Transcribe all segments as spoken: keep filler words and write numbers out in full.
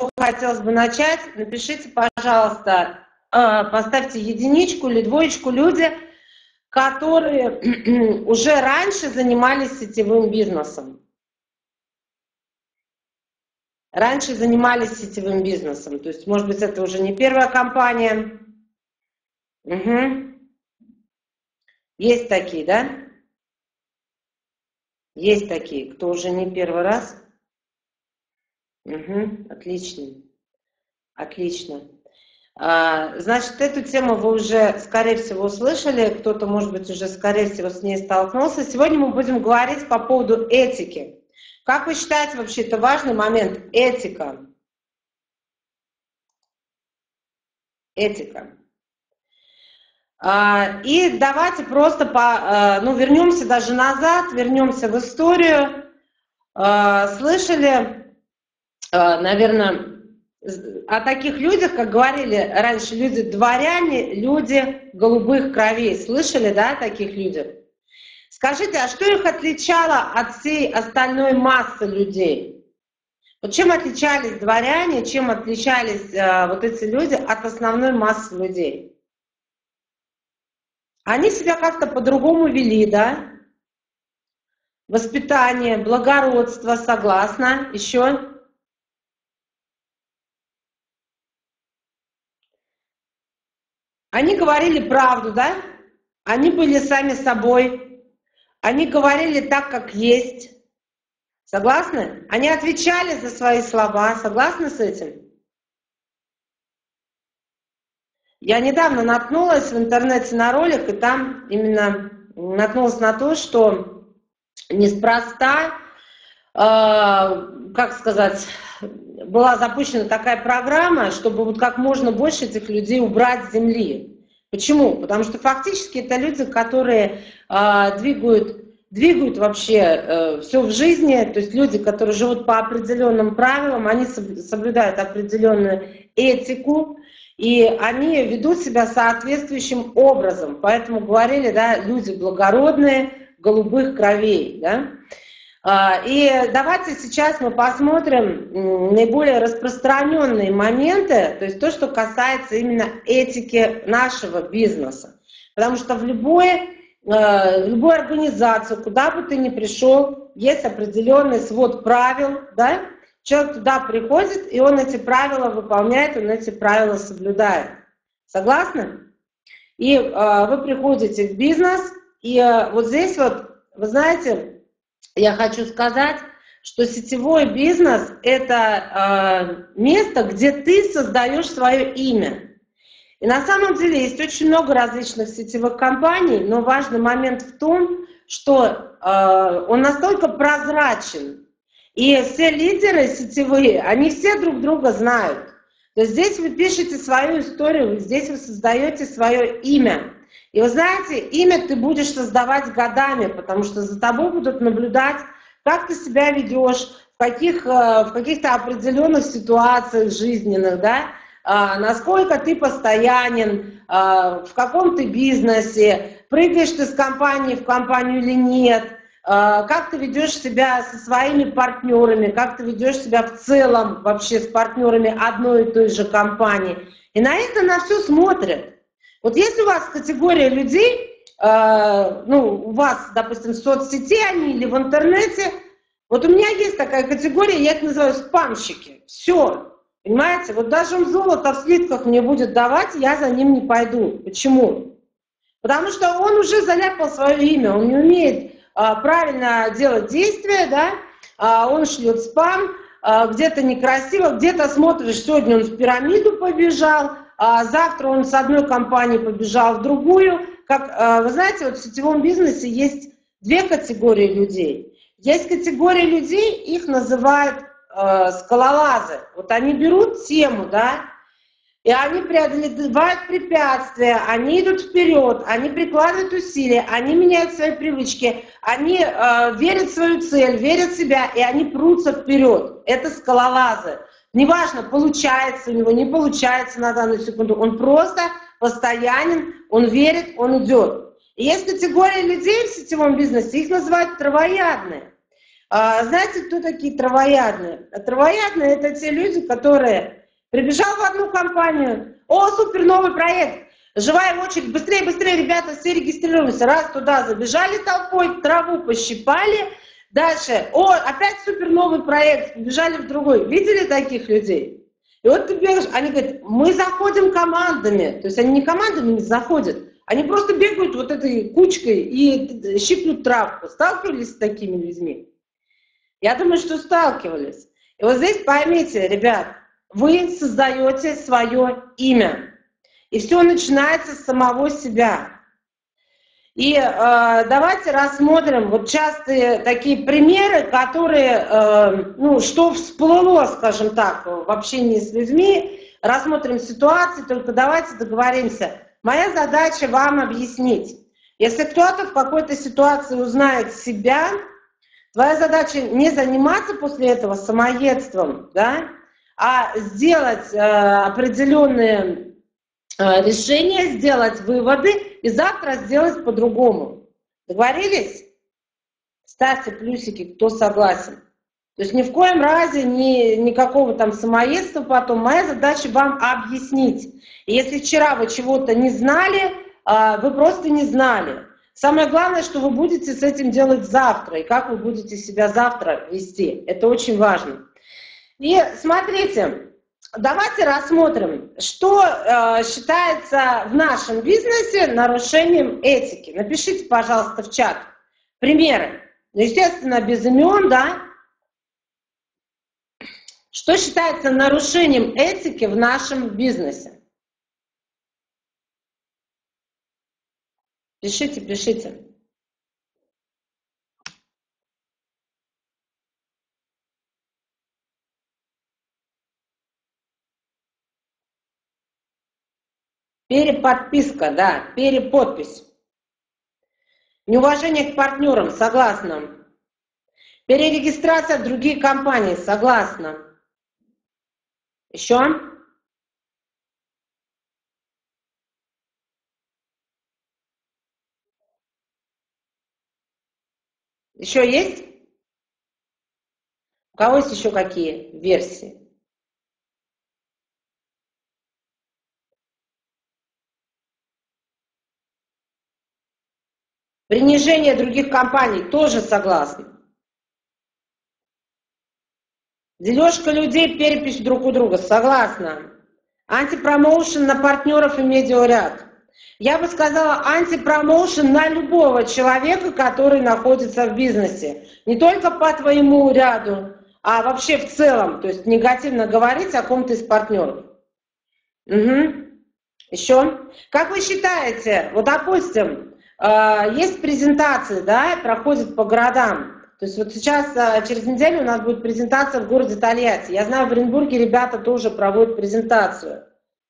хотелось бы начать, напишите, пожалуйста, поставьте единичку или двоечку люди, которые уже раньше занимались сетевым бизнесом. Раньше занимались сетевым бизнесом. То есть, может быть, это уже не первая компания. Угу. Есть такие, да? Есть такие, кто уже не первый раз. Угу. Отлично. Отлично. А, значит, эту тему вы уже, скорее всего, услышали. Кто-то, может быть, уже, скорее всего, с ней столкнулся. Сегодня мы будем говорить по поводу этики. Как вы считаете, вообще, это важный момент? Этика. Этика. А, и давайте просто по, ну, вернемся даже назад, вернемся в историю. А, слышали, наверное, о таких людях, как говорили раньше, люди дворяне, люди голубых кровей. Слышали, да, о таких людях? Скажите, а что их отличало от всей остальной массы людей? Вот чем отличались дворяне, чем отличались э, вот эти люди от основной массы людей? Они себя как-то по-другому вели, да? Воспитание, благородство, согласна. Еще? Они говорили правду, да? Они были сами собой. Они говорили так, как есть. Согласны? Они отвечали за свои слова. Согласны с этим? Я недавно наткнулась в интернете на ролик, и там именно наткнулась на то, что неспроста, э, как сказать, была запущена такая программа, чтобы вот как можно больше этих людей убрать с земли. Почему? Потому что фактически это люди, которые э, двигают, двигают вообще э, все в жизни, то есть люди, которые живут по определенным правилам, они соблюдают определенную этику, и они ведут себя соответствующим образом. Поэтому говорили, да, люди благородные, голубых кровей. Да? И давайте сейчас мы посмотрим наиболее распространенные моменты, то есть то, что касается именно этики нашего бизнеса. Потому что в любой, в любой организации, куда бы ты ни пришел, есть определенный свод правил. Да? Человек туда приходит, и он эти правила выполняет, он эти правила соблюдает. Согласны? И вы приходите в бизнес, и вот здесь вот, вы знаете, я хочу сказать, что сетевой бизнес – это э, место, где ты создаешь свое имя. И на самом деле есть очень много различных сетевых компаний, но важный момент в том, что э, он настолько прозрачен. И все лидеры сетевые, они все друг друга знают. То есть здесь вы пишете свою историю, здесь вы создаете свое имя. И вы знаете, имя ты будешь создавать годами, потому что за тобой будут наблюдать, как ты себя ведешь, в, каких, в каких-то определенных ситуациях жизненных, да, насколько ты постоянен, в каком ты бизнесе, прыгаешь ты с компании в компанию или нет, как ты ведешь себя со своими партнерами, как ты ведешь себя в целом вообще с партнерами одной и той же компании. И на это на все смотрят. Вот если у вас категория людей, э, ну, у вас, допустим, в соцсети они или в интернете, вот у меня есть такая категория, я их называю спамщики. Все, понимаете? Вот даже он золото в слитках мне будет давать, я за ним не пойду. Почему? Потому что он уже заляпал свое имя, он не умеет э, правильно делать действия, да, э, он шлет спам, э, где-то некрасиво, где-то смотришь, сегодня он в пирамиду побежал, а завтра он с одной компании побежал в другую. Как, вы знаете, вот в сетевом бизнесе есть две категории людей. Есть категория людей, их называют э, скалолазы. Вот они берут тему, да, и они преодолевают препятствия, они идут вперед, они прикладывают усилия, они меняют свои привычки, они э, верят в свою цель, верят в себя, и они прутся вперед. Это скалолазы. Неважно, получается у него, не получается на данную секунду, он просто постоянен, он верит, он идет. И есть категория людей в сетевом бизнесе, их называют травоядные. А, знаете, кто такие травоядные? А травоядные – это те люди, которые прибежал в одну компанию, о, супер, новый проект, живая очередь, быстрее, быстрее, ребята, все регистрируемся, раз туда забежали толпой, траву пощипали, дальше, о, опять супер, новый проект, бежали в другой. Видели таких людей? И вот ты бегаешь, они говорят, мы заходим командами, то есть они не командами не заходят, они просто бегают вот этой кучкой и щиплют травку. Сталкивались с такими людьми? Я думаю, что сталкивались. И вот здесь поймите, ребят, вы создаете свое имя. И все начинается с самого себя. И э, давайте рассмотрим вот частые такие примеры, которые, э, ну, что всплыло, скажем так, в общении с людьми. Рассмотрим ситуации, только давайте договоримся. Моя задача вам объяснить. Если кто-то в какой-то ситуации узнает себя, твоя задача не заниматься после этого самоедством, да, а сделать э, определенные э, решения, сделать выводы и завтра сделать по-другому. Договорились? Ставьте плюсики, кто согласен. То есть ни в коем разе ни, никакого там самоедства потом. Моя задача вам объяснить. И если вчера вы чего-то не знали, э, вы просто не знали. Самое главное, что вы будете с этим делать завтра, и как вы будете себя завтра вести. Это очень важно. И смотрите, давайте рассмотрим, что э, считается в нашем бизнесе нарушением этики. Напишите, пожалуйста, в чат примеры. Естественно, без имен, да. Что считается нарушением этики в нашем бизнесе? Пишите, пишите. Переподписка, да, переподпись. Неуважение к партнерам, согласна. Перерегистрация в другие компании, согласна. Еще? Еще есть? У кого есть еще какие версии? Принижение других компаний, тоже согласна. Дележка людей, перепись друг у друга, согласна. Антипромоушен на партнеров и медиаряд. Я бы сказала антипромоушен на любого человека, который находится в бизнесе. Не только по твоему ряду, а вообще в целом. То есть негативно говорить о ком-то из партнеров. Угу. Еще? Как вы считаете, вот допустим, есть презентации, да, проходят по городам. То есть вот сейчас, через неделю у нас будет презентация в городе Тольятти. Я знаю, в Оренбурге ребята тоже проводят презентацию.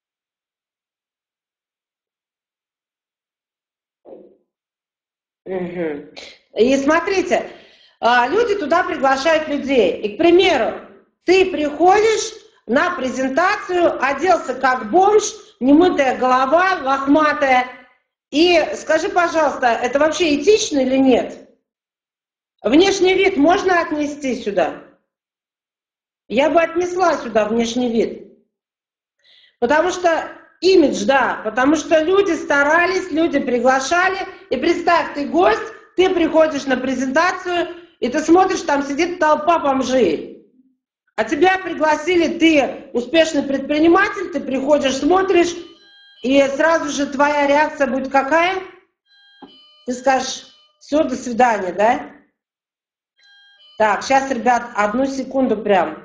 Угу. И смотрите, люди туда приглашают людей. И, к примеру, ты приходишь на презентацию, оделся как бомж, немытая голова, лохматая. И скажи, пожалуйста, это вообще этично или нет? Внешний вид можно отнести сюда? Я бы отнесла сюда внешний вид. Потому что имидж, да, потому что люди старались, люди приглашали. И представь, ты гость, ты приходишь на презентацию, и ты смотришь, там сидит толпа бомжей. А тебя пригласили, ты успешный предприниматель, ты приходишь, смотришь, и сразу же твоя реакция будет какая? Ты скажешь, все, до свидания, да? Так, сейчас, ребят, одну секунду прям.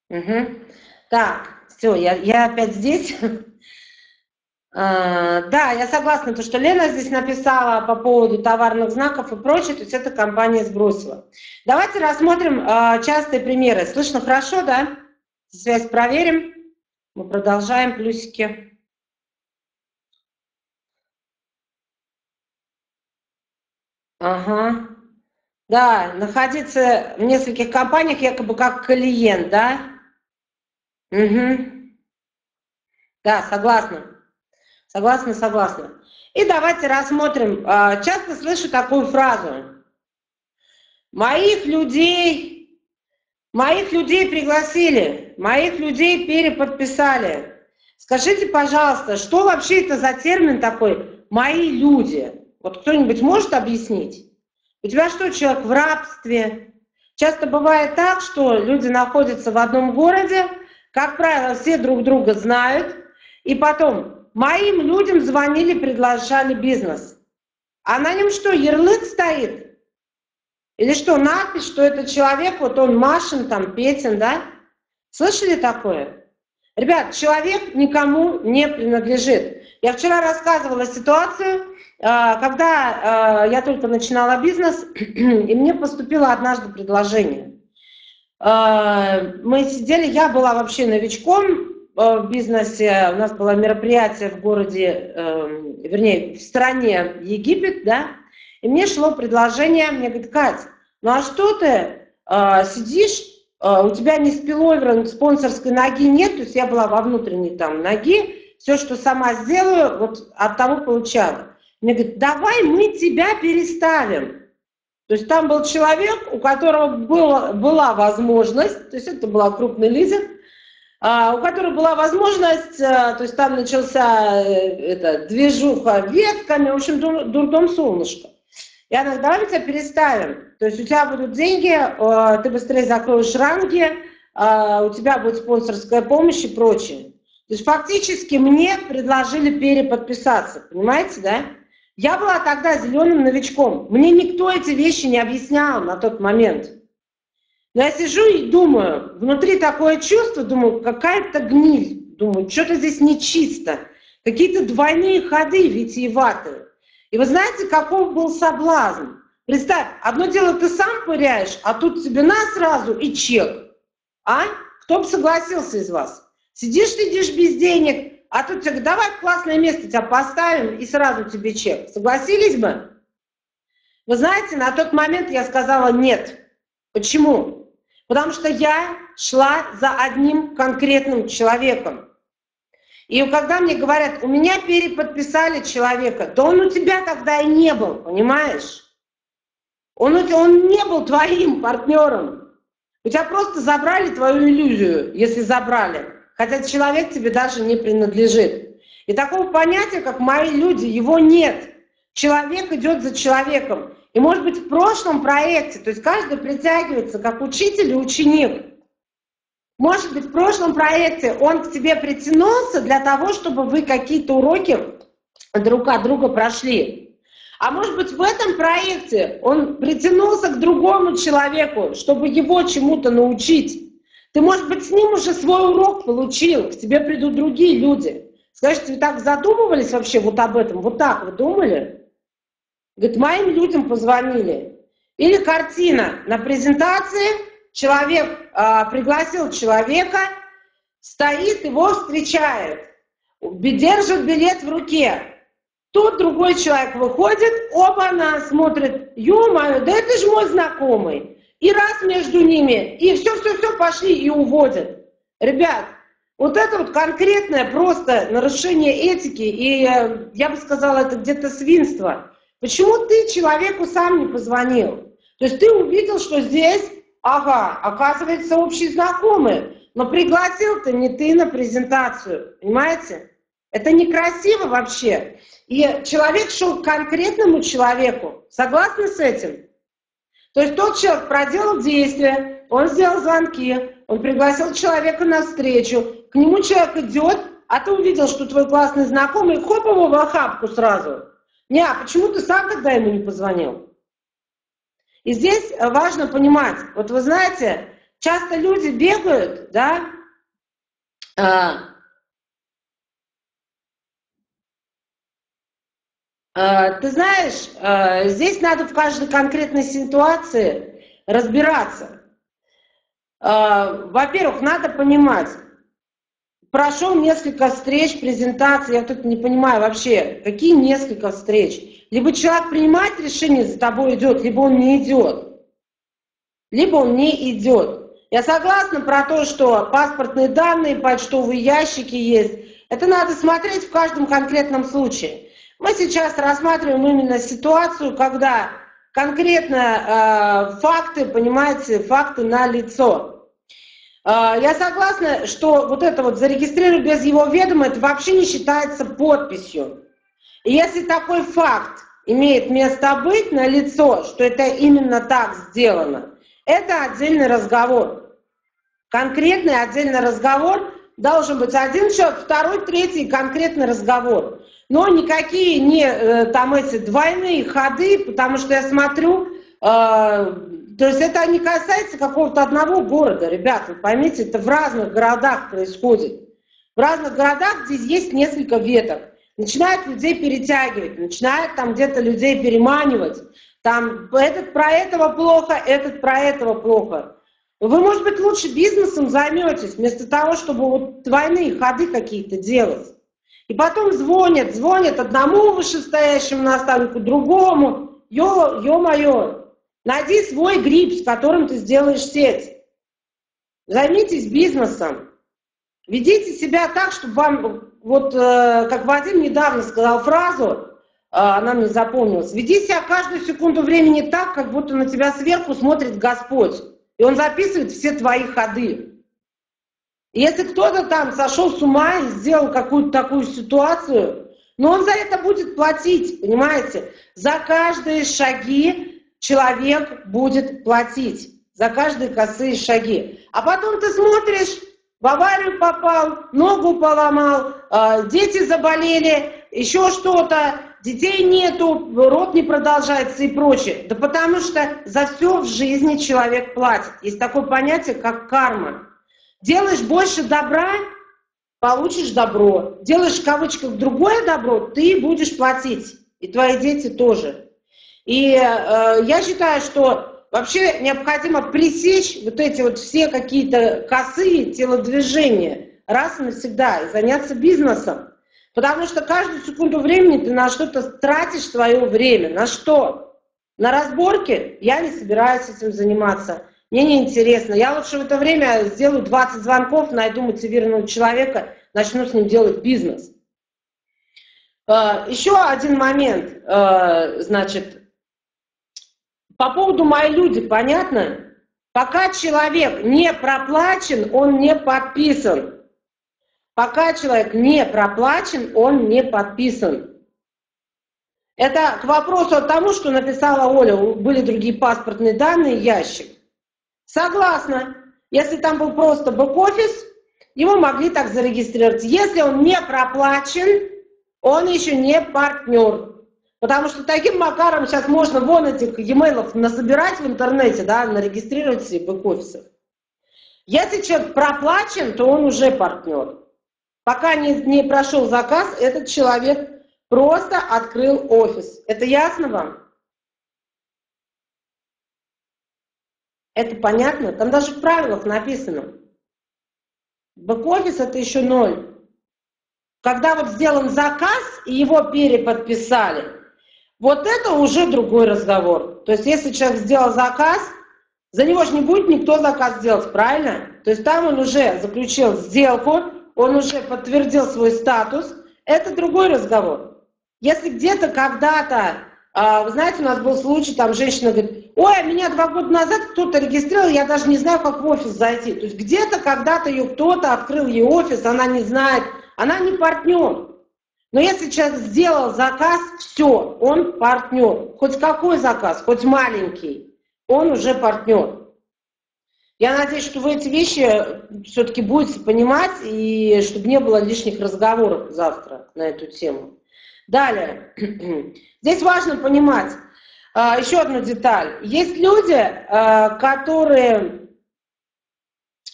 Угу. Так, все, я, я опять здесь. А, да, я согласна, то, что Лена здесь написала по поводу товарных знаков и прочее, то есть эта компания сбросила. Давайте рассмотрим а, частые примеры. Слышно хорошо, да? Связь проверим. Мы продолжаем, плюсики. Ага. Да, находиться в нескольких компаниях якобы как клиент, да? Угу. Да, согласна. Согласна, согласна. И давайте рассмотрим. а, Часто слышу такую фразу. Моих людей, моих людей пригласили, моих людей переподписали. Скажите, пожалуйста, что вообще это за термин такой «мои люди»? Вот кто-нибудь может объяснить? У тебя что, человек в рабстве? Часто бывает так, что люди находятся в одном городе, как правило, все друг друга знают, и потом моим людям звонили, приглашали бизнес. А на нем что, ярлык стоит? Или что, надпись, что это человек, вот он Машин, там, Петин, да? Слышали такое? Ребят, человек никому не принадлежит. Я вчера рассказывала ситуацию, когда я только начинала бизнес, и мне поступило однажды предложение. Мы сидели, я была вообще новичком в бизнесе, у нас было мероприятие в городе, вернее, в стране Египет, да, и мне шло предложение, мне говорит: Кать, ну а что ты сидишь, у тебя ни спиловера, ни спонсорской ноги нет, то есть я была во внутренней там ноги, все, что сама сделаю, вот от того получала. Мне говорит: давай мы тебя переставим. То есть там был человек, у которого было, была возможность, то есть это была крупный лизинг, а, у которого была возможность, а, то есть там начался это, движуха ветками, в общем, дур, дурдом солнышко. И она говорит: давай мы тебя переставим. То есть у тебя будут деньги, а, ты быстрее закроешь ранги, а, у тебя будет спонсорская помощь и прочее. То есть фактически мне предложили переподписаться, понимаете, да? Я была тогда зеленым новичком. Мне никто эти вещи не объяснял на тот момент. Но я сижу и думаю, внутри такое чувство, думаю, какая-то гниль. Думаю, что-то здесь нечисто. Какие-то двойные ходы витиеватые. И вы знаете, каков был соблазн? Представь, одно дело ты сам пыряешь, а тут тебе на сразу и чек. А? Кто бы согласился из вас? Сидишь, сидишь без денег, а тут тебе говорят: давай в классное место тебя поставим и сразу тебе чек. Согласились бы? Вы знаете, на тот момент я сказала нет. Почему? Потому что я шла за одним конкретным человеком. И когда мне говорят: у меня переподписали человека, да он у тебя тогда и не был, понимаешь? Он, он не был твоим партнером. У тебя просто забрали твою иллюзию, если забрали. Хотя человек тебе даже не принадлежит. И такого понятия, как «мои люди», его нет. Человек идет за человеком. И может быть в прошлом проекте, то есть каждый притягивается как учитель и ученик. Может быть в прошлом проекте он к тебе притянулся для того, чтобы вы какие-то уроки друг от друга прошли. А может быть в этом проекте он притянулся к другому человеку, чтобы его чему-то научить. Ты, может быть, с ним уже свой урок получил, к тебе придут другие люди. Скажите, вы так задумывались вообще вот об этом? Вот так вы думали? Говорит, моим людям позвонили. Или картина. На презентации человек а, пригласил человека, стоит, его встречает, держит билет в руке. Тут другой человек выходит, оба она смотрит, ё-моё, да это же мой знакомый. И раз между ними, и все-все-все пошли и уводят. Ребят, вот это вот конкретное просто нарушение этики, и я бы сказала, это где-то свинство. Почему ты человеку сам не позвонил? То есть ты увидел, что здесь, ага, оказывается, общий знакомый, но пригласил-то не ты на презентацию, понимаете? Это некрасиво вообще. И человек шел к конкретному человеку. Согласны с этим? То есть тот человек проделал действия, он сделал звонки, он пригласил человека на встречу, к нему человек идет, а ты увидел, что твой классный знакомый, хоп его в охапку сразу. Не, а почему ты сам тогда ему не позвонил? И здесь важно понимать, вот вы знаете, часто люди бегают, да, а, а, ты знаешь, а, здесь надо в каждой конкретной ситуации разбираться. А, во-первых, надо понимать, прошел несколько встреч, презентаций, я тут не понимаю вообще, какие несколько встреч. Либо человек принимает решение, за тобой идет, либо он не идет. Либо он не идет. Я согласна про то, что паспортные данные, почтовые ящики есть. Это надо смотреть в каждом конкретном случае. Мы сейчас рассматриваем именно ситуацию, когда конкретно э, факты, понимаете, факты налицо. Э, я согласна, что вот это вот зарегистрировать без его ведома, это вообще не считается подписью. И если такой факт имеет место быть налицо, что это именно так сделано, это отдельный разговор. Конкретный отдельный разговор должен быть один человек, второй, третий конкретный разговор. Но никакие не э, там эти двойные ходы, потому что я смотрю, э, то есть это не касается какого-то одного города, ребят, вы поймите, это в разных городах происходит. В разных городах здесь есть несколько веток. Начинают людей перетягивать, начинают там где-то людей переманивать. Там этот про этого плохо, этот про этого плохо. Вы, может быть, лучше бизнесом займетесь, вместо того, чтобы вот двойные ходы какие-то делать. И потом звонят, звонят одному вышестоящему наставнику, другому. Ё, ё-моё, найди свой гриб, с которым ты сделаешь сеть. Займитесь бизнесом. Ведите себя так, чтобы вам, вот э, как Вадим недавно сказал фразу, она мне запомнилась. Веди себя каждую секунду времени так, как будто на тебя сверху смотрит Господь. И Он записывает все твои ходы. И если кто-то там сошел с ума и сделал какую-то такую ситуацию, но он за это будет платить, понимаете? За каждые шаги человек будет платить. За каждые косые шаги. А потом ты смотришь, в аварию попал, ногу поломал, дети заболели, еще что-то. Детей нету, род не продолжается и прочее. Да потому что за все в жизни человек платит. Есть такое понятие, как карма. Делаешь больше добра, получишь добро. Делаешь в кавычках другое добро, ты будешь платить. И твои дети тоже. И э, я считаю, что вообще необходимо пресечь вот эти вот все какие-то косые телодвижения раз и навсегда и заняться бизнесом. Потому что каждую секунду времени ты на что-то тратишь свое время. На что? На разборки? Я не собираюсь этим заниматься. Мне неинтересно. Я лучше в это время сделаю двадцать звонков, найду мотивированного человека, начну с ним делать бизнес. Еще один момент, значит, по поводу «мои люди», понятно? Пока человек не проплачен, он не подписан. Пока человек не проплачен, он не подписан. Это к вопросу о том, что написала Оля, были другие паспортные данные, ящик. Согласна. Если там был просто бэк-офис, его могли так зарегистрировать. Если он не проплачен, он еще не партнер. Потому что таким макаром сейчас можно вон этих e-mail'ов насобирать в интернете, да, нарегистрировать себе бэк-офисов. Если человек проплачен, то он уже партнер. Пока не, не прошел заказ, этот человек просто открыл офис. Это ясно вам? Это понятно? Там даже в правилах написано. Бэк-офис это еще ноль. Когда вот сделан заказ и его переподписали, вот это уже другой разговор. То есть если человек сделал заказ, за него же не будет никто заказ делать, правильно? То есть там он уже заключил сделку, он уже подтвердил свой статус, это другой разговор. Если где-то когда-то, вы знаете, у нас был случай, там женщина говорит, ой, меня два года назад кто-то регистрировал, я даже не знаю, как в офис зайти. То есть где-то когда-то ее кто-то открыл ей офис, она не знает, она не партнер. Но если человек сделал заказ, все, он партнер. Хоть какой заказ, хоть маленький, он уже партнер. Я надеюсь, что вы эти вещи все-таки будете понимать, и чтобы не было лишних разговоров завтра на эту тему. Далее. Здесь важно понимать еще одну деталь. Есть люди, которые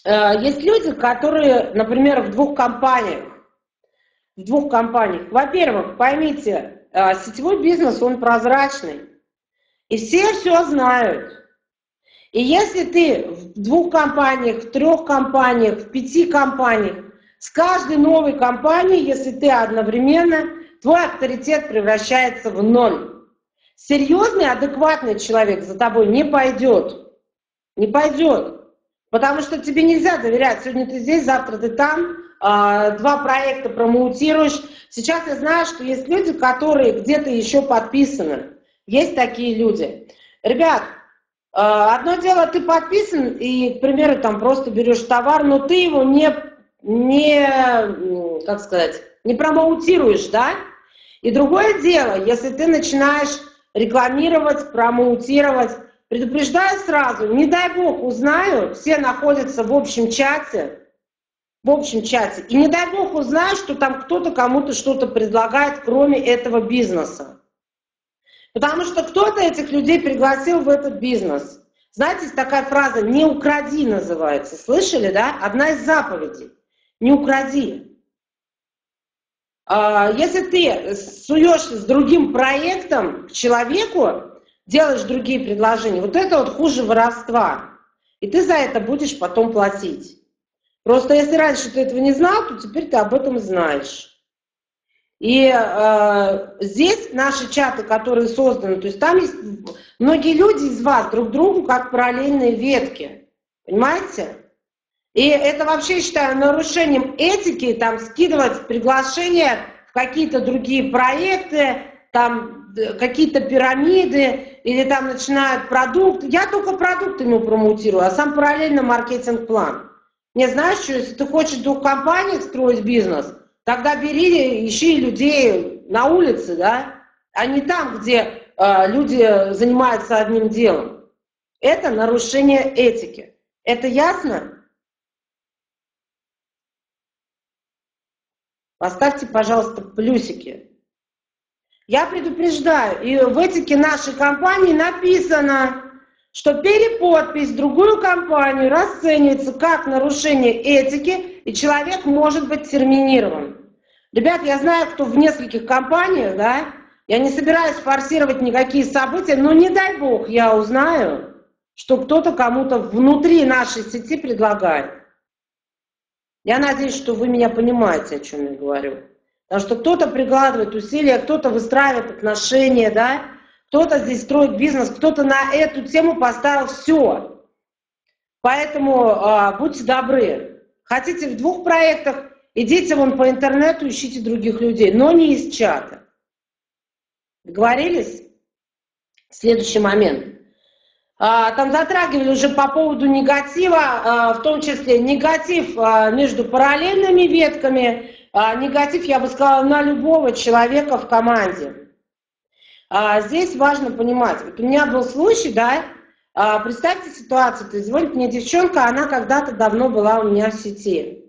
Есть люди, которые, например, в двух компаниях, в двух компаниях. Во-первых, поймите, сетевой бизнес, он прозрачный, и все все знают. И если ты в двух компаниях, в трех компаниях, в пяти компаниях, с каждой новой компанией, если ты одновременно, твой авторитет превращается в ноль. Серьезный, адекватный человек за тобой не пойдет. Не пойдет. Потому что тебе нельзя доверять. Сегодня ты здесь, завтра ты там, два проекта промоутируешь. Сейчас я знаю, что есть люди, которые где-то еще подписаны. Есть такие люди. Ребят, одно дело, ты подписан и, к примеру, там просто берешь товар, но ты его не, не, как сказать, не промоутируешь, да? И другое дело, если ты начинаешь рекламировать, промоутировать, предупреждаю сразу, не дай бог узнаю, все находятся в общем чате, в общем чате, и не дай бог узнаю, что там кто-то кому-то что-то предлагает, кроме этого бизнеса. Потому что кто-то этих людей пригласил в этот бизнес. Знаете, есть такая фраза «не укради» называется. Слышали, да? Одна из заповедей. Не укради. Если ты суешься с другим проектом к человеку, делаешь другие предложения, вот это вот хуже воровства. И ты за это будешь потом платить. Просто если раньше ты этого не знал, то теперь ты об этом знаешь. И э, здесь наши чаты, которые созданы, то есть там есть многие люди из вас друг другу как параллельные ветки, понимаете? И это вообще, считаю, нарушением этики, там скидывать приглашения в какие-то другие проекты, там какие-то пирамиды, или там начинают продукты. Я только продуктами промоутирую, а сам параллельно маркетинг-план. Не знаешь, что если ты хочешь в двух компаниях строить бизнес, тогда бери, ищи людей на улице, да, а не там, где э, люди занимаются одним делом. Это нарушение этики. Это ясно? Поставьте, пожалуйста, плюсики. Я предупреждаю, и в этике нашей компании написано, что переподпись в другую компанию расценивается как нарушение этики, и человек может быть терминирован. Ребят, я знаю, кто в нескольких компаниях, да, я не собираюсь форсировать никакие события, но не дай бог я узнаю, что кто-то кому-то внутри нашей сети предлагает. Я надеюсь, что вы меня понимаете, о чем я говорю. Потому что кто-то прикладывает усилия, кто-то выстраивает отношения, да, кто-то здесь строит бизнес, кто-то на эту тему поставил все. Поэтому э, будьте добры. Хотите в двух проектах, идите вон по интернету, ищите других людей, но не из чата. Договорились? Следующий момент. А, там затрагивали уже по поводу негатива, а, в том числе негатив а, между параллельными ветками, а, негатив, я бы сказала, на любого человека в команде. А, здесь важно понимать, вот у меня был случай, да, а, представьте ситуацию, то есть звонит мне девчонка, она когда-то давно была у меня в сети.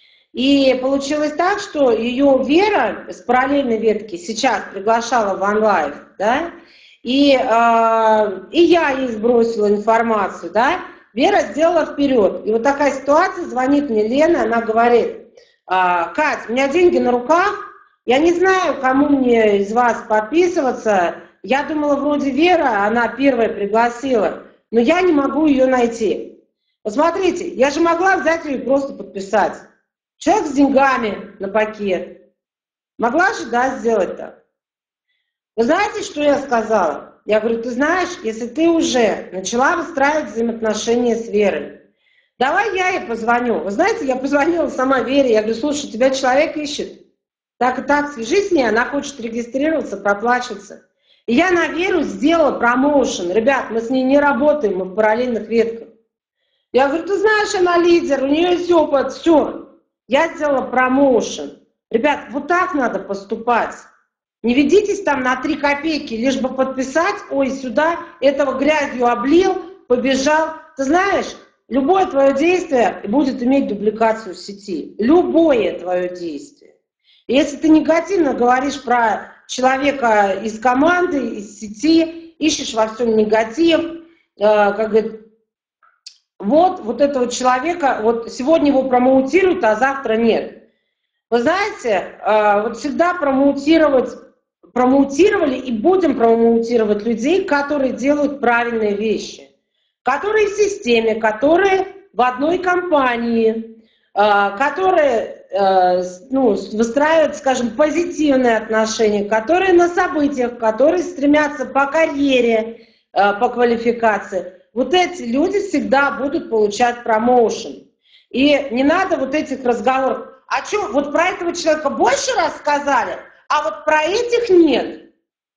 И получилось так, что ее Вера с параллельной ветки сейчас приглашала в OneLife, да, и, э, и я ей сбросила информацию, да, Вера сделала вперед. И вот такая ситуация, звонит мне Лена, она говорит: Кать, у меня деньги на руках, я не знаю, кому мне из вас подписываться, я думала, вроде Вера, она первая пригласила, но я не могу ее найти. Посмотрите, я же могла взять ее и просто подписать. Человек с деньгами на пакет. Могла же, да, сделать так. Вы знаете, что я сказала? Я говорю, ты знаешь, если ты уже начала выстраивать взаимоотношения с Верой, давай я ей позвоню. Вы знаете, я позвонила сама Вере, я говорю, слушай, тебя человек ищет. Так и так, свяжись с ней, она хочет регистрироваться, проплачиваться. И я на Веру сделала промоушен. Ребят, мы с ней не работаем, мы в параллельных ветках. Я говорю, ты знаешь, она лидер, у нее есть опыт, все. Я сделала промоушен. Ребят, вот так надо поступать. Не ведитесь там на три копейки, лишь бы подписать, ой, сюда, этого грязью облил, побежал. Ты знаешь, любое твое действие будет иметь дубликацию в сети. Любое твое действие. И если ты негативно говоришь про человека из команды, из сети, ищешь во всем негатив, э, как говорит, вот, вот этого человека, вот сегодня его промоутируют, а завтра нет. Вы знаете, вот всегда промоутировать, промоутировали и будем промоутировать людей, которые делают правильные вещи, которые в системе, которые в одной компании, которые ну, выстраивают, скажем, позитивные отношения, которые на событиях, которые стремятся по карьере, по квалификации. Вот эти люди всегда будут получать промоушен. И не надо вот этих разговоров. А что, вот про этого человека больше рассказали, а вот про этих нет.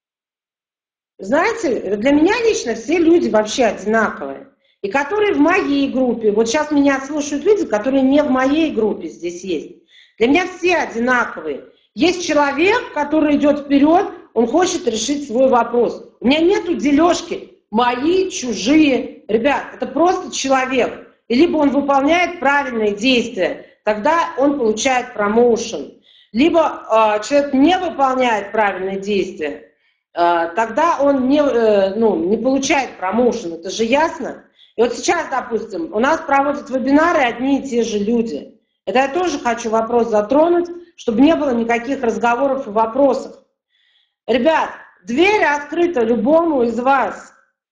Знаете, для меня лично все люди вообще одинаковые. И которые в моей группе, вот сейчас меня слушают люди, которые не в моей группе здесь есть. Для меня все одинаковые. Есть человек, который идет вперед, он хочет решить свой вопрос. У меня нету дележки. Мои, чужие. Ребят, это просто человек. И либо он выполняет правильные действия, тогда он получает промоушен. Либо э, человек не выполняет правильные действия, э, тогда он не, э, ну, не получает промоушен. Это же ясно? И вот сейчас, допустим, у нас проводят вебинары одни и те же люди. Это я тоже хочу вопрос затронуть, чтобы не было никаких разговоров и вопросов. Ребят, дверь открыта любому из вас.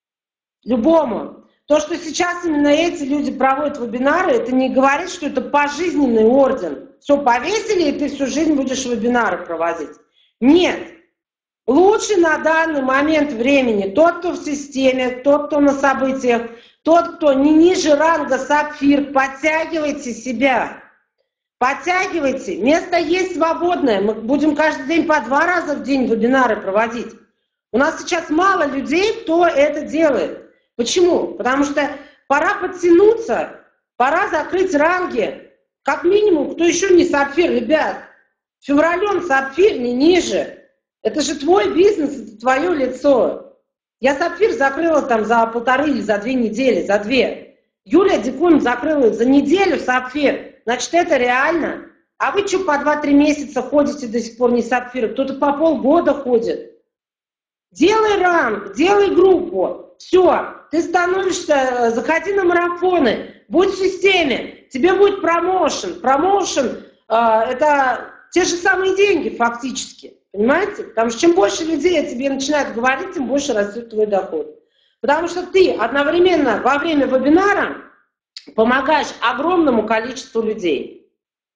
Любому. То, что сейчас именно эти люди проводят вебинары, это не говорит, что это пожизненный орден. Все, повесили, и ты всю жизнь будешь вебинары проводить. Нет. Лучше на данный момент времени тот, кто в системе, тот, кто на событиях, тот, кто не ниже ранга сапфир, подтягивайте себя. Подтягивайте. Место есть свободное. Мы будем каждый день по два раза в день вебинары проводить. У нас сейчас мало людей, кто это делает. Почему? Потому что пора подтянуться, пора закрыть ранги. Как минимум, кто еще не сапфир, ребят. Февралем сапфир не ниже. Это же твой бизнес, это твое лицо. Я сапфир закрыла там за полторы или за две недели, за две. Юлия Дикун закрыла за неделю сапфир. Значит, это реально. А вы что, по два-три месяца ходите до сих пор не сапфир? Кто-то по полгода ходит. Делай ранг, делай группу. Все, ты становишься, заходи на марафоны, будь в системе, тебе будет промоушен. Промоушен э, это те же самые деньги фактически, понимаете? Потому что чем больше людей о тебе начинают говорить, тем больше растет твой доход. Потому что ты одновременно во время вебинара помогаешь огромному количеству людей.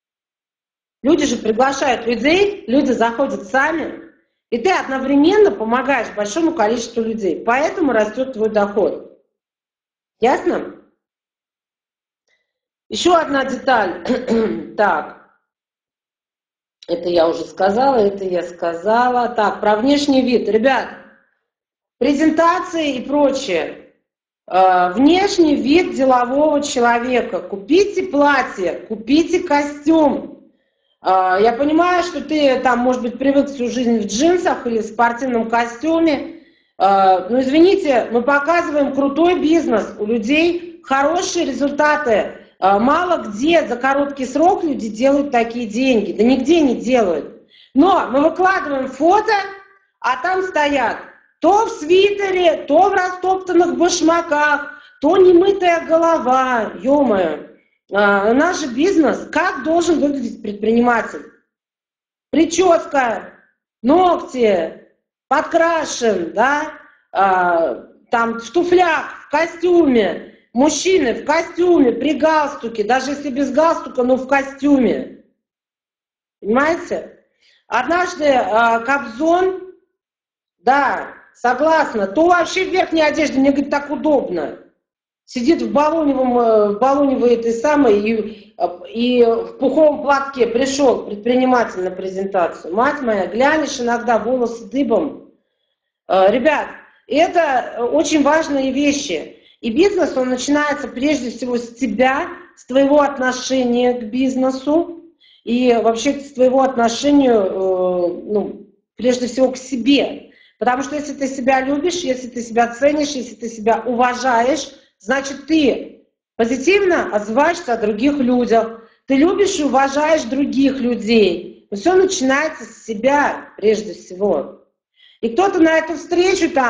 Люди же приглашают людей, люди заходят сами. И ты одновременно помогаешь большому количеству людей. Поэтому растет твой доход. Ясно? Еще одна деталь. Так. Это я уже сказала, это я сказала. Так, про внешний вид. Ребят, презентации и прочее. Внешний вид делового человека. Купите платье, купите костюм. Я понимаю, что ты там, может быть, привык всю жизнь в джинсах или в спортивном костюме. Но извините, мы показываем крутой бизнес. У людей хорошие результаты. Мало где за короткий срок люди делают такие деньги. Да нигде не делают. Но мы выкладываем фото, а там стоят то в свитере, то в растоптанных башмаках, то немытая голова. Ё-моё. Uh, наш бизнес, как должен выглядеть предприниматель? Прическа, ногти, подкрашен, да, uh, там в туфлях, в костюме, мужчины в костюме, при галстуке, даже если без галстука, но в костюме. Понимаете? Однажды uh, Кобзон, да, согласна, то вообще в верхней одежде, мне, говорит, так удобно. Сидит в баллоневом, в баллоневой этой самой и, и в пуховом платке пришел предприниматель на презентацию. Мать моя, глянешь иногда, волосы дыбом. Ребят, это очень важные вещи. И бизнес, он начинается прежде всего с тебя, с твоего отношения к бизнесу и вообще с твоего отношения, ну, прежде всего к себе. Потому что если ты себя любишь, если ты себя ценишь, если ты себя уважаешь, значит, ты позитивно отзываешься о других людях, ты любишь и уважаешь других людей. Но все начинается с себя прежде всего. И кто-то на эту встречу там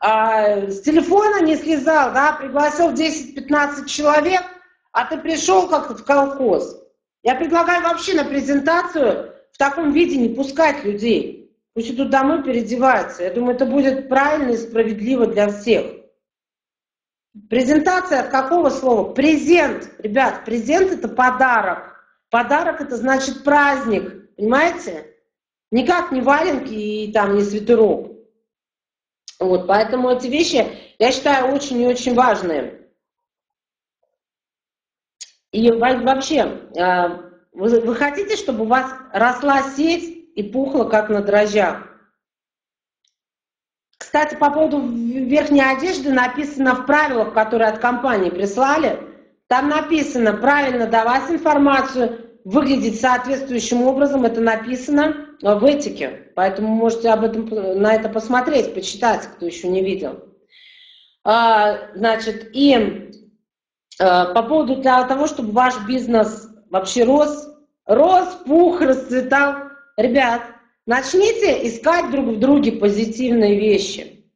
а, с телефона не слезал, да, пригласил десять-пятнадцать человек, а ты пришел как-то в колхоз. Я предлагаю вообще на презентацию в таком виде не пускать людей. Пусть идут домой, переодеваются. Я думаю, это будет правильно и справедливо для всех. Презентация от какого слова? Презент. Ребят, презент – это подарок. Подарок – это значит праздник. Понимаете? Никак не валенки и там не свитерок. Вот, поэтому эти вещи, я считаю, очень и очень важные. И вообще, вы, вы хотите, чтобы у вас росла сеть и пухла, как на дрожжах? Кстати, по поводу верхней одежды написано в правилах, которые от компании прислали. Там написано правильно давать информацию, выглядеть соответствующим образом. Это написано в этике. Поэтому можете об этом, на это посмотреть, почитать, кто еще не видел. Значит, и по поводу для того, чтобы ваш бизнес вообще рос, рос, пух, расцветал. Ребят, начните искать друг в друге позитивные вещи.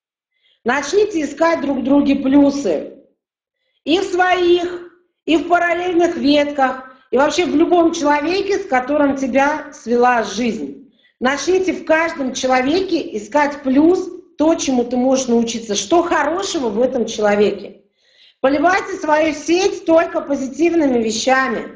Начните искать друг в друге плюсы. И в своих, и в параллельных ветках, и вообще в любом человеке, с которым тебя свела жизнь. Начните в каждом человеке искать плюс, то, чему ты можешь научиться, что хорошего в этом человеке. Поливайте свою сеть только позитивными вещами.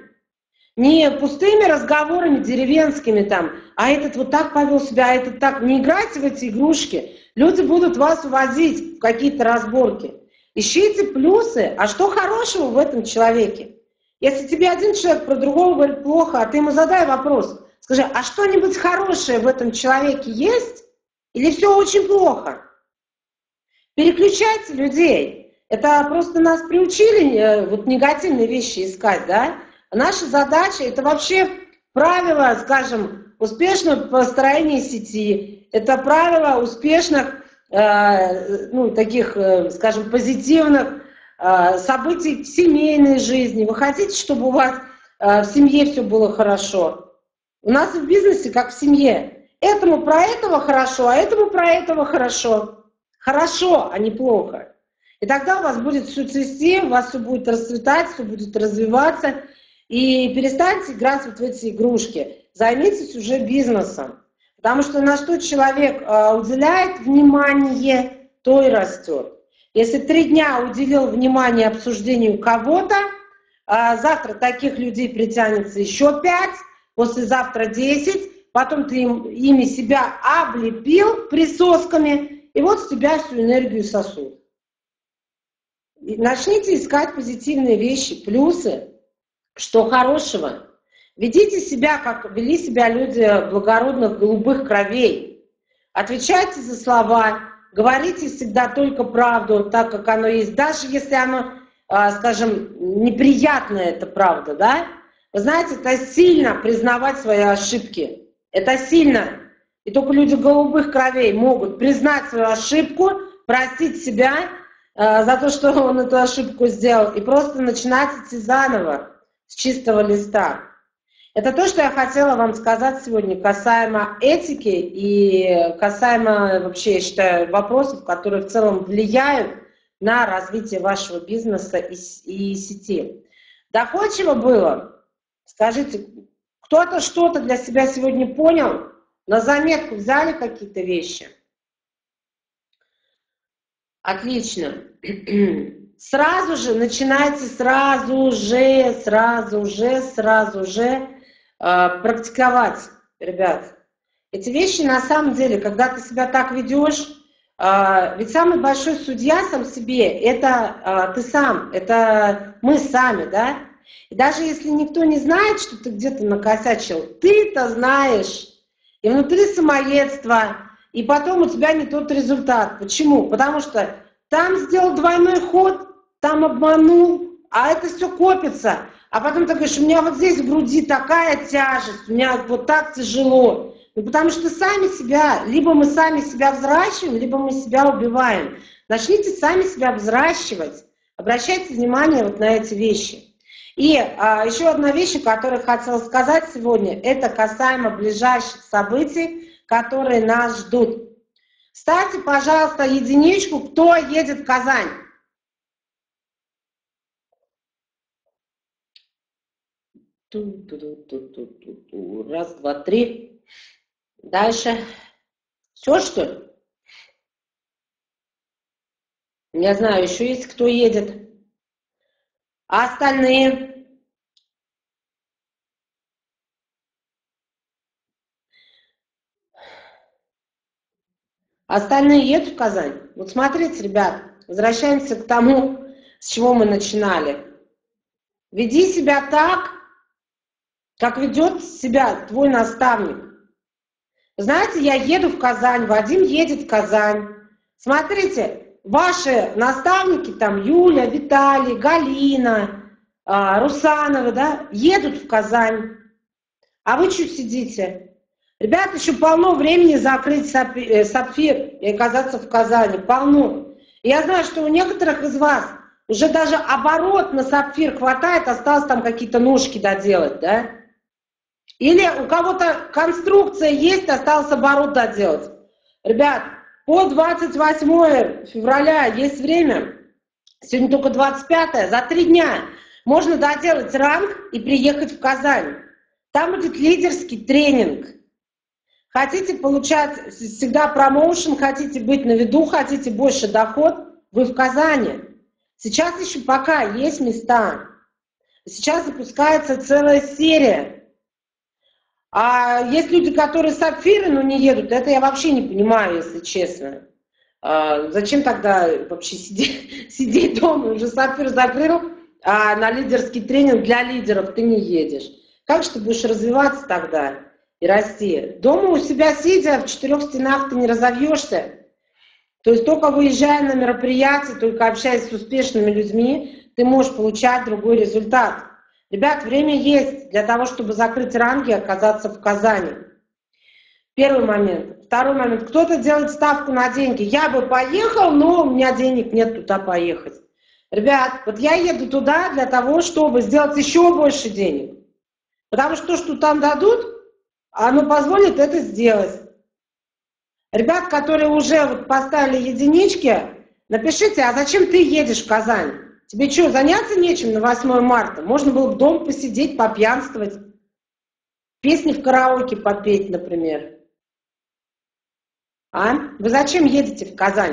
Не пустыми разговорами деревенскими там, а этот вот так повел себя, а этот так. Не играйте в эти игрушки. Люди будут вас увозить в какие-то разборки. Ищите плюсы, а что хорошего в этом человеке? Если тебе один человек про другого говорит плохо, а ты ему задай вопрос. Скажи, а что-нибудь хорошее в этом человеке есть? Или все очень плохо? Переключайте людей. Это просто нас приучили вот негативные вещи искать, да? Наша задача – это вообще правило, скажем, успешного построения сети. Это правило успешных, э, ну, таких, э, скажем, позитивных э, событий в семейной жизни. Вы хотите, чтобы у вас э, в семье все было хорошо? У нас в бизнесе, как в семье. Этому про этого хорошо, а этому про этого хорошо. Хорошо, а не плохо. И тогда у вас будет все цвести, у вас все будет расцветать, все будет развиваться. И перестаньте играть вот в эти игрушки. Займитесь уже бизнесом. Потому что на что человек э, уделяет внимание, то и растет. Если три дня уделил внимание обсуждению кого-то, э, завтра таких людей притянется еще пять, послезавтра десять, потом ты им, ими себя облепил присосками, и вот с тебя всю энергию сосут. Начните искать позитивные вещи, плюсы, что хорошего. Ведите себя, как вели себя люди благородных голубых кровей. Отвечайте за слова, говорите всегда только правду, так как оно есть. Даже если оно, скажем, неприятное, это правда, да? Вы знаете, это сильно признавать свои ошибки. Это сильно. И только люди голубых кровей могут признать свою ошибку, простить себя за то, что он эту ошибку сделал, и просто начинать идти заново, с чистого листа. Это то, что я хотела вам сказать сегодня касаемо этики и касаемо, вообще, я считаю, вопросов, которые в целом влияют на развитие вашего бизнеса и, и сети. Доходчиво было? Скажите, кто-то что-то для себя сегодня понял? На заметку взяли какие-то вещи? Отлично. Сразу же, начинайте сразу же, сразу же, сразу же э, практиковать, ребят. Эти вещи на самом деле, когда ты себя так ведешь, э, ведь самый большой судья сам себе, это э, ты сам, это мы сами, да? И даже если никто не знает, что ты где-то накосячил, ты-то знаешь. И внутри самоедства, и потом у тебя не тот результат. Почему? Потому что там сделал двойной ход, там обманул, а это все копится. А потом ты говоришь, у меня вот здесь в груди такая тяжесть, у меня вот так тяжело. Ну, потому что сами себя, либо мы сами себя взращиваем, либо мы себя убиваем. Начните сами себя взращивать. Обращайте внимание вот на эти вещи. И а, еще одна вещь, которую хотела сказать сегодня, это касаемо ближайших событий, которые нас ждут. Ставьте, пожалуйста, единичку, кто едет в Казань. Раз, два, три. Дальше. Все, что ли? Я знаю, еще есть кто едет. А остальные? Остальные едут в Казань? Вот смотрите, ребят, возвращаемся к тому, с чего мы начинали. Веди себя так, как ведет себя твой наставник. Знаете, я еду в Казань, Вадим едет в Казань. Смотрите, ваши наставники, там Юля, Виталий, Галина, Русанова, да, едут в Казань. А вы что сидите? Ребята, еще полно времени закрыть сапфир и оказаться в Казани. Полно. И я знаю, что у некоторых из вас уже даже оборот на сапфир хватает, осталось там какие-то ножки доделать, да? Или у кого-то конструкция есть, осталось оборот доделать. Ребят, по двадцать восьмое февраля есть время. Сегодня только двадцать пятое. За три дня можно доделать ранг и приехать в Казань. Там будет лидерский тренинг. Хотите получать всегда промоушен, хотите быть на виду, хотите больше доход, вы в Казани. Сейчас еще пока есть места. Сейчас запускается целая серия. А есть люди, которые сапфиры, но не едут. Это я вообще не понимаю, если честно. А зачем тогда вообще сидеть, сидеть дома? Уже сапфир закрыл, а на лидерский тренинг для лидеров ты не едешь. Как же ты будешь развиваться тогда и расти? Дома у себя сидя, в четырех стенах ты не разовьешься. То есть только выезжая на мероприятия, только общаясь с успешными людьми, ты можешь получать другой результат. Ребят, время есть для того, чтобы закрыть ранги и оказаться в Казани. Первый момент. Второй момент. Кто-то делает ставку на деньги. Я бы поехал, но у меня денег нет туда поехать. Ребят, вот я еду туда для того, чтобы сделать еще больше денег. Потому что то, что там дадут, оно позволит это сделать. Ребят, которые уже вот поставили единички, напишите, а зачем ты едешь в Казань? Тебе что, заняться нечем на восьмое марта? Можно было бы дома посидеть, попьянствовать. Песни в караоке попеть, например. А? Вы зачем едете в Казань?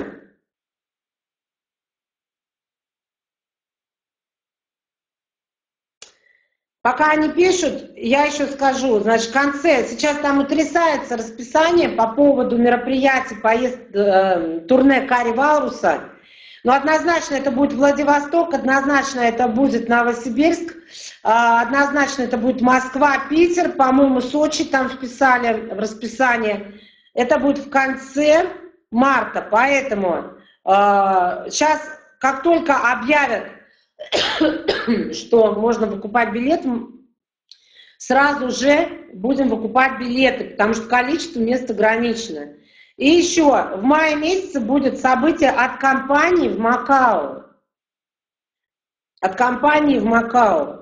Пока они пишут, я еще скажу, значит, в конце, сейчас там утрясается расписание по поводу мероприятий, поезд, э, турне Кари Валруса. Но однозначно это будет Владивосток, однозначно это будет Новосибирск, однозначно это будет Москва, Питер, по-моему, Сочи там вписали в расписание. Это будет в конце марта, поэтому сейчас, как только объявят, что можно выкупать билеты, сразу же будем выкупать билеты, потому что количество мест ограничено. И еще в мае месяце будет событие от компании в Макао. От компании в Макао.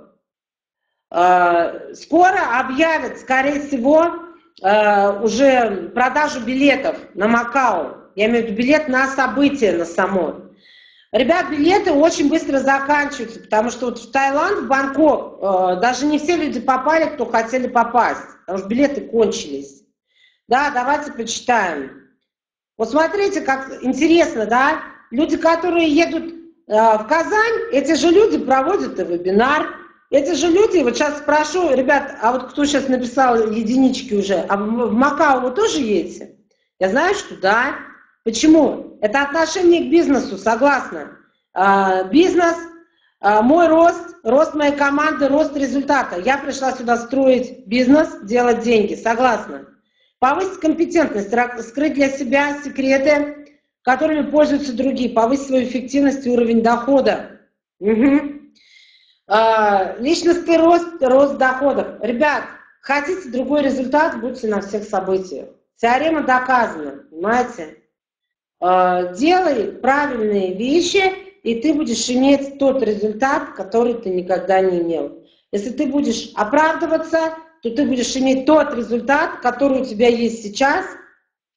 Скоро объявят, скорее всего, уже продажу билетов на Макао. Я имею в виду билет на событие, на само. Ребят, билеты очень быстро заканчиваются, потому что вот в Таиланд, в Бангкок, даже не все люди попали, кто хотели попасть, потому что билеты кончились. Да, давайте почитаем. Вот смотрите, как интересно, да? Люди, которые едут э, в Казань, эти же люди проводят и вебинар. Эти же люди, вот сейчас спрошу, ребят, а вот кто сейчас написал единички уже, а в Макао вы тоже едете? Я знаю, что да. Почему? Это отношение к бизнесу, согласна. Э, бизнес, э, мой рост, рост моей команды, рост результата. Я пришла сюда строить бизнес, делать деньги, согласна. Повысить компетентность, скрыть для себя секреты, которыми пользуются другие, повысить свою эффективность и уровень дохода. Угу. А, личностный рост, рост доходов. Ребят, хотите другой результат, будьте на всех событиях. Теорема доказана, понимаете? А, делай правильные вещи, и ты будешь иметь тот результат, который ты никогда не имел. Если ты будешь оправдываться, то ты будешь иметь тот результат, который у тебя есть сейчас,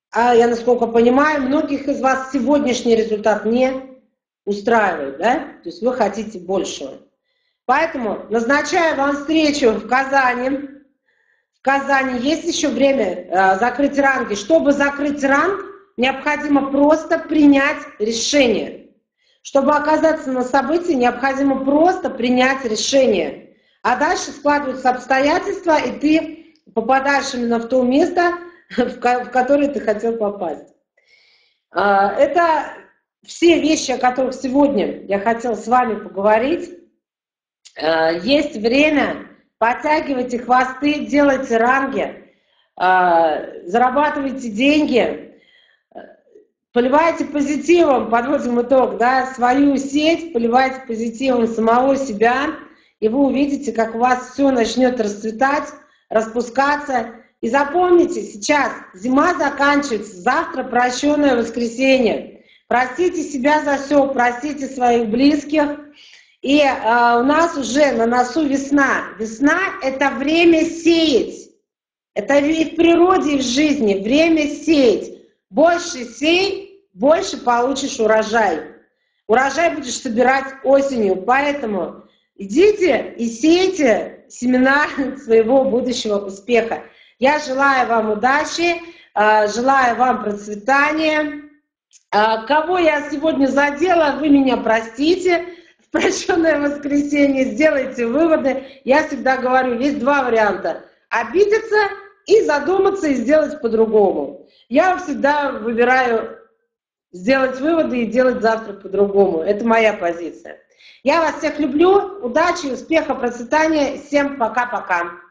а я, насколько понимаю, многих из вас сегодняшний результат не устраивает, да? То есть вы хотите большего. Поэтому назначаю вам встречу в Казани. В Казани есть еще время э, закрыть ранги. Чтобы закрыть ранг, необходимо просто принять решение. Чтобы оказаться на событии, необходимо просто принять решение. А дальше складываются обстоятельства, и ты попадаешь именно в то место, в которое ты хотел попасть. Это все вещи, о которых сегодня я хотела с вами поговорить. Есть время, подтягивайте хвосты, делайте ранги, зарабатывайте деньги, поливайте позитивом, подводим итог, да, свою сеть, поливайте позитивом самого себя, и вы увидите, как у вас все начнет расцветать, распускаться. И запомните, сейчас зима заканчивается, завтра прощенное воскресенье. Простите себя за все, простите своих близких. И э, у нас уже на носу весна. Весна – это время сеять. Это и в природе, и в жизни. Время сеять. Больше сей, больше получишь урожай. Урожай будешь собирать осенью. Поэтому идите и сейте семена своего будущего успеха. Я желаю вам удачи, желаю вам процветания. Кого я сегодня задела, вы меня простите. В прощенное воскресенье сделайте выводы. Я всегда говорю, есть два варианта. Обидеться и задуматься и сделать по-другому. Я всегда выбираю сделать выводы и делать завтра по-другому. Это моя позиция. Я вас всех люблю. Удачи, успеха, процветания. Всем пока-пока.